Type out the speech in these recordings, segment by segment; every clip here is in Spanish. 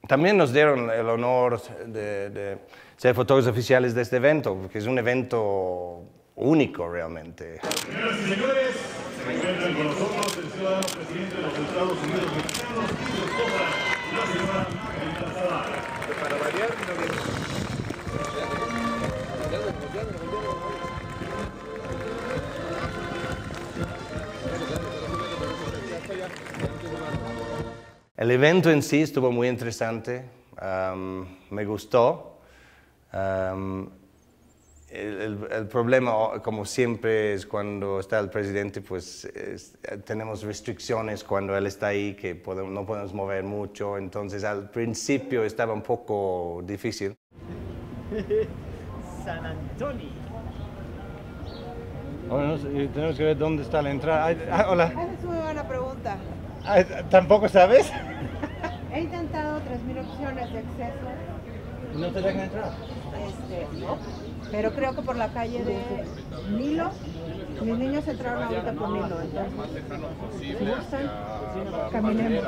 también nos dieron el honor de ser fotógrafos oficiales de este evento, porque es un evento único realmente. Señoras y señores, se encuentran con nosotros el ciudadano presidente de los Estados Unidos mexicanos y su esposa, la señora Margarita Zavala. Para variar, El evento en sí estuvo muy interesante, me gustó. El problema, como siempre, es cuando está el presidente, pues tenemos restricciones cuando él está ahí, que no podemos mover mucho, entonces al principio estaba un poco difícil. San Antonio. Bueno, tenemos que ver dónde está la entrada. Hola. Esa es muy buena pregunta. ¿Tampoco sabes? He intentado 3.000 opciones de acceso. ¿No te dejan entrar? No, pero creo que por la calle de Nilo, mis niños entraron ahorita por Nilo, entonces, si gustan, caminemos.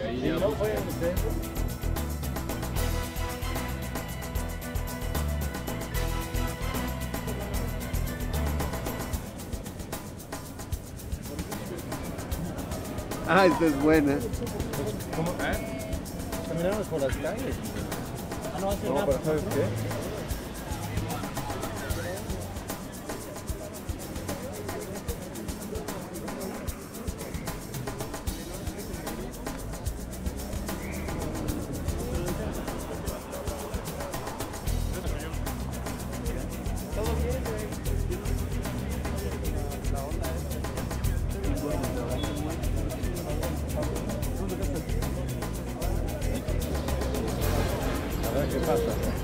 esta es buena. ¿Cómo? Caminamos por las calles. No, pero ¿sabes qué? ¿Qué pasa?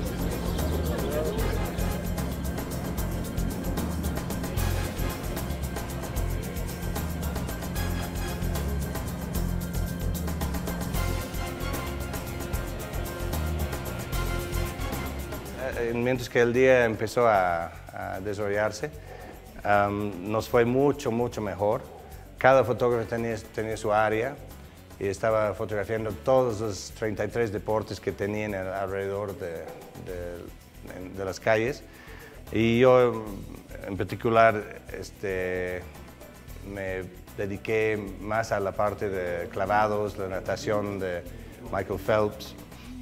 Mientras que el día empezó a desarrollarse, nos fue mucho mejor. Cada fotógrafo tenía su área y estaba fotografiando todos los 33 deportes que tenían alrededor de las calles. Y yo, en particular, me dediqué más a la parte de clavados, la natación de Michael Phelps.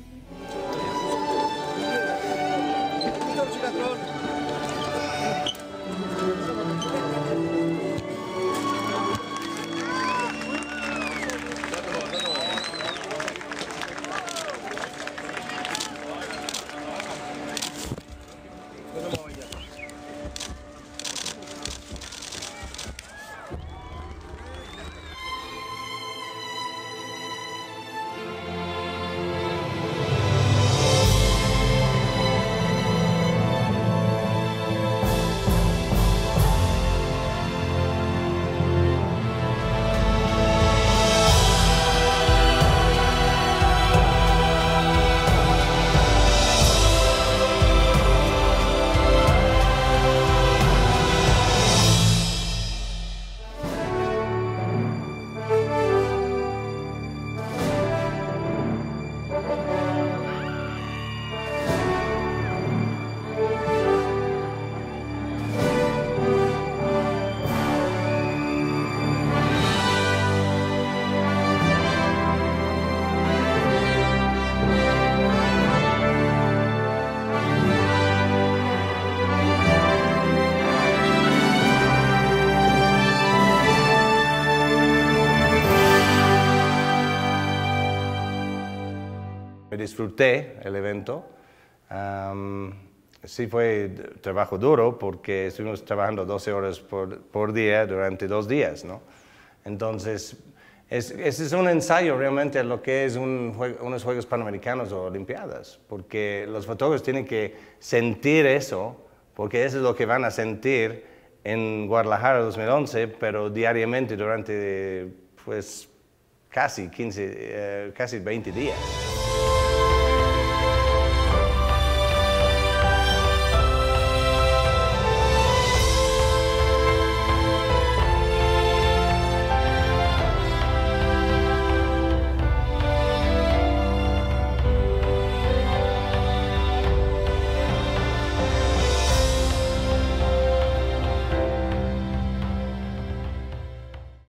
Disfruté el evento. Sí fue trabajo duro porque estuvimos trabajando 12 horas por día durante 2 días, ¿no? Entonces, ese es un ensayo realmente a lo que es unos Juegos Panamericanos o Olimpiadas, porque los fotógrafos tienen que sentir eso, porque eso es lo que van a sentir en Guadalajara 2011, pero diariamente durante pues, casi 20 días.